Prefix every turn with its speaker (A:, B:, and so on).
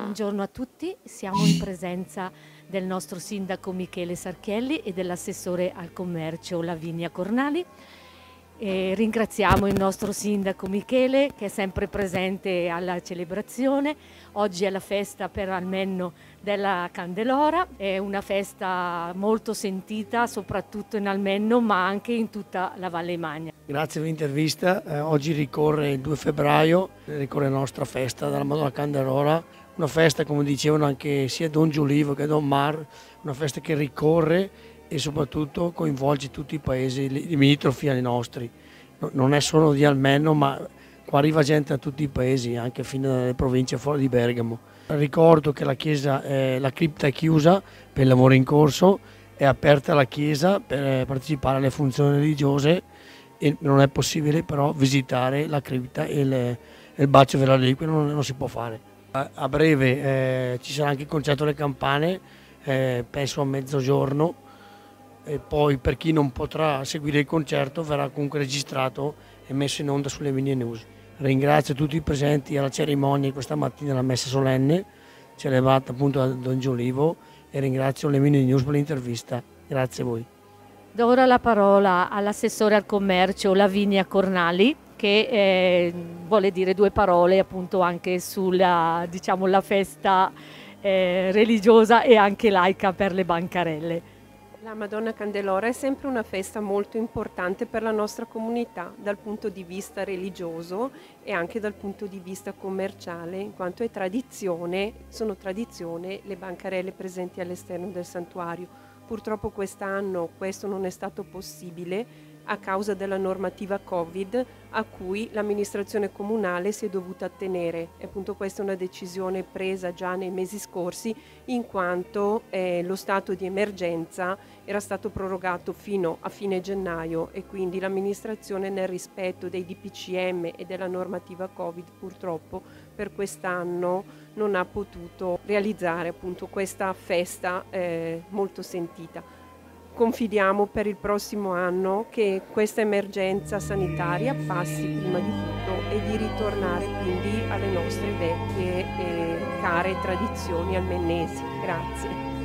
A: Buongiorno a tutti, siamo in presenza del nostro sindaco Michele Sarchielli e dell'assessore al commercio Lavinia Cornali. E ringraziamo il nostro sindaco Michele che è sempre presente alla celebrazione. Oggi è la festa per Almenno della Candelora, è una festa molto sentita soprattutto in Almenno ma anche in tutta la Valle Magna.
B: Grazie per l'intervista. Oggi ricorre il 2 febbraio, ricorre la nostra festa della Madonna Candelora, una festa come dicevano anche sia Don Giulivo che Don Mar, una festa che ricorre e soprattutto coinvolge tutti i paesi limitrofi ai nostri. Non è solo di Almenno, ma qua arriva gente da tutti i paesi, anche fino alle province fuori di Bergamo. Ricordo che la chiesa, la cripta è chiusa per il lavoro in corso, è aperta la chiesa per partecipare alle funzioni religiose e non è possibile però visitare la cripta e il bacio della reliquia non si può fare. A breve ci sarà anche il concerto delle campane, penso a mezzogiorno. E poi per chi non potrà seguire il concerto verrà comunque registrato e messo in onda sulle Mini News. Ringrazio tutti i presenti alla cerimonia questa mattina, la messa solenne celebrata appunto da Don Giulivo, e ringrazio le Mini News per l'intervista. Grazie a voi.
A: Do ora la parola all'assessore al commercio Lavinia Cornali che vuole dire due parole appunto anche sulla la festa religiosa e anche laica per le bancarelle.
C: La Madonna Candelora è sempre una festa molto importante per la nostra comunità dal punto di vista religioso e anche dal punto di vista commerciale, in quanto è tradizione, sono tradizione le bancarelle presenti all'esterno del santuario. Purtroppo quest'anno questo non è stato possibile a causa della normativa Covid a cui l'amministrazione comunale si è dovuta attenere. E appunto questa è una decisione presa già nei mesi scorsi in quanto lo stato di emergenza era stato prorogato fino a fine gennaio e quindi l'amministrazione nel rispetto dei DPCM e della normativa Covid purtroppo per quest'anno non ha potuto realizzare appunto questa festa molto sentita. Confidiamo per il prossimo anno che questa emergenza sanitaria passi prima di tutto e di ritornare quindi alle nostre vecchie e care tradizioni almennesi. Grazie.